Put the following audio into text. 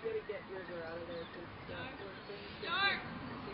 gotta get River out of there because that poor thing.